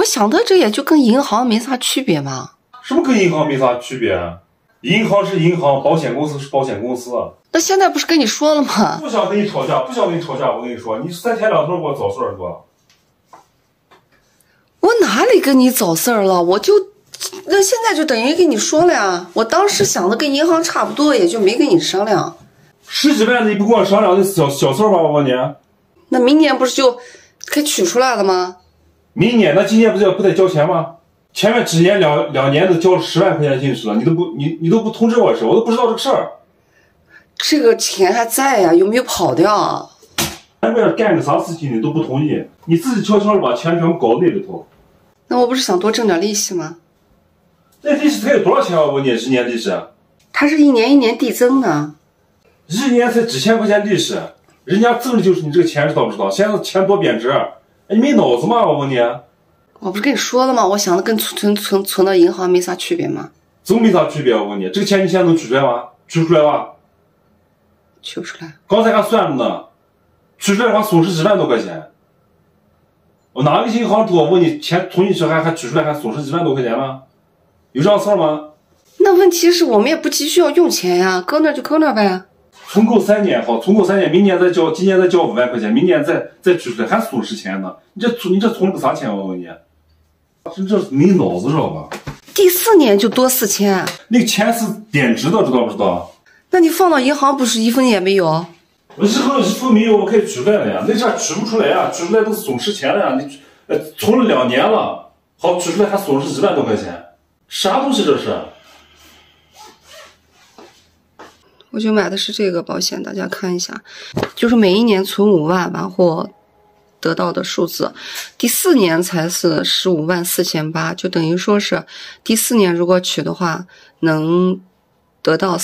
我想的这也就跟银行没啥区别嘛。 什么跟银行没啥区别？银行是银行，保险公司是保险公司。 那现在不是跟你说了吗？ 不想跟你吵架，不想跟你吵架。我跟你说，你3天2头给我找事儿是吧？ 我哪里跟你找事儿了？那现在就等于跟你说了呀。我当时想的跟银行差不多，也就没跟你商量。 10几万的你不跟我商量，那小事儿吧？我问你。 那明年不是就可以取出来了吗？ 明年那今年不得交钱吗？前面几年两年都交了10万块钱进去了，你都不通知我一声，我都不知道这个事儿。 这个钱还在呀，有没有跑掉啊？ 为了干个啥事情你都不同意，你自己悄悄的把钱全部搞那里头。 那我不是想多挣点利息吗？ 那利息才有多少钱啊？我问你，1年利息？ 它是一年一年递增的 ，1年才几千块钱利息，人家挣的就是你这个钱，知道不知道？现在钱多贬值，哎，你没脑子吗？我问你。 我不是跟你说了吗？我想的跟存到银行没啥区别吗？ 怎么没啥区别？我问你，这个钱你现在能取出来吗？取不出来吧？ 取不出来。 刚才还算着呢，取出来还损失几万多块钱。我哪个银行多？我问你，钱存进去还取出来还损失几万多块钱吗？有这样事儿吗？ 那问题是我们也不急需要用钱呀，搁那就搁那呗。 存够3年好，存够3年，明年再交，今年再交5万块钱，明年再取出来还损失钱呢。你这存了个啥钱？我问你，这没脑子知道吧？ 第4年就多4000， 那个钱是贬值的，知道不知道？ 那你放到银行不是一分也没有？ 我一分没有，我可以取出来了呀。那这取不出来呀，取出来都损失钱了呀。你存了2年了，好取出来还损失几万多块钱，啥东西这是？ 我就买的是这个保险，大家看一下，就是每一年存5万，然后得到的数字，第4年才是154800，就等于说是第4年如果取的话，能得到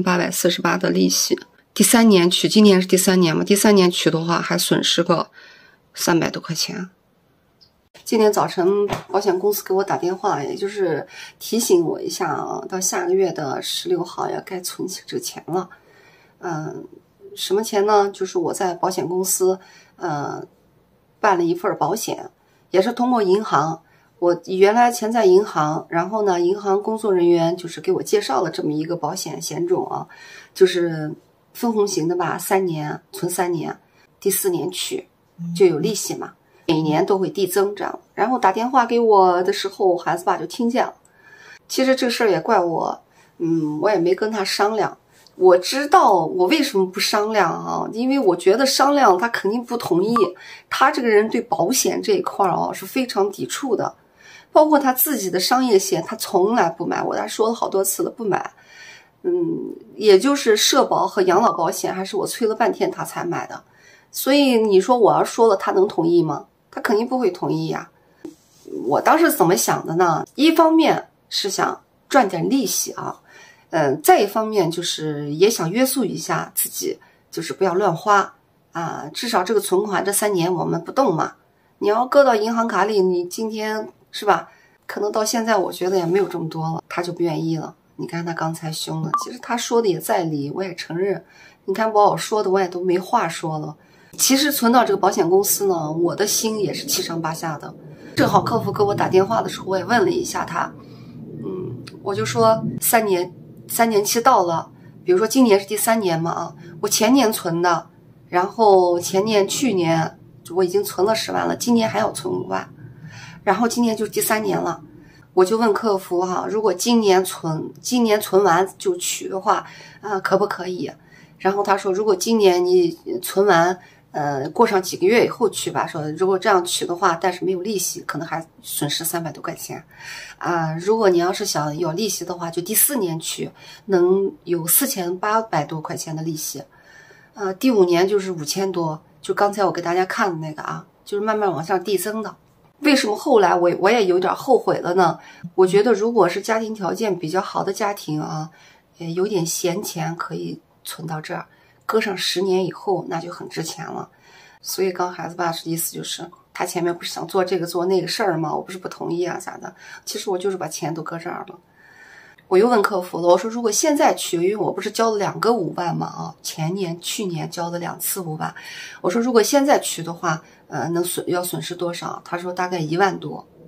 4848的利息。第3年取，今年是第3年嘛，第3年取的话还损失个300多块钱。今天早晨保险公司给我打电话，也就是提醒我一下啊，到下个月的16号要该存起这个钱了。什么钱呢？就是我在保险公司办了一份保险，也是通过银行。我原来钱在银行，然后呢，银行工作人员就是给我介绍了这么一个保险险种啊，就是分红型的吧，3年存3年，第4年取就有利息嘛。每年都会递增这样，然后打电话给我的时候，孩子爸就听见了。其实这事儿也怪我，我也没跟他商量。我知道我为什么不商量啊？因为我觉得商量他肯定不同意。他这个人对保险这一块啊是非常抵触的，包括他自己的商业险，他从来不买。我他说了好多次了，不买。也就是社保和养老保险，还是我催了半天他才买的。所以你说我要说了，他能同意吗？他肯定不会同意呀。我当时怎么想的呢？一方面是想赚点利息啊，再一方面就是也想约束一下自己，就是不要乱花啊。至少这个存款这3年我们不动嘛。你要搁到银行卡里，你今天是吧？可能到现在我觉得也没有这么多了，他就不愿意了。你看他刚才凶了，其实他说的也在理，我也承认。你看把我说的我也都没话说了。其实存到这个保险公司呢，我的心也是七上八下的。正好客服给我打电话的时候，我也问了一下他，我就说3年期到了，比如说今年是第3年嘛啊，我前年存的，然后去年我已经存了10万了，今年还要存5万，然后今年就是第3年了。我就问客服哈，如果今年存完就取的话，可不可以？然后他说，如果今年你存完，过上几个月以后取吧。说如果这样取的话，但是没有利息，可能还损失300多块钱，如果你要是想有利息的话，就第4年取，能有4800多块钱的利息，第5年就是5000多，就刚才我给大家看的那个啊，就是慢慢往上递增的。为什么后来我也有点后悔了呢？我觉得如果是家庭条件比较好的家庭啊，有点闲钱可以存到这儿，搁上10年以后那就很值钱了。所以刚孩子爸是意思就是他前面不是想做这个做那个事儿吗？我不是不同意啊啥的，其实我就是把钱都搁这儿了。我又问客服了，我说如果现在取，因为我不是交了2个5万嘛啊，去年交了2次5万，我说如果现在取的话，要损失多少？他说大概1万多。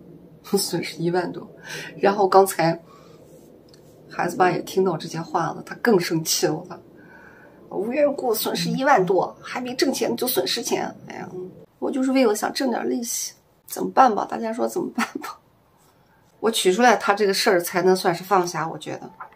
损失1万多。然后刚才孩子爸也听到这些话了，他更生气了，他无缘故损失1万多，还没挣钱就损失钱。哎呀，我就是为了想挣点利息，怎么办吧？大家说怎么办吧？我取出来他这个事儿才能算是放下，我觉得。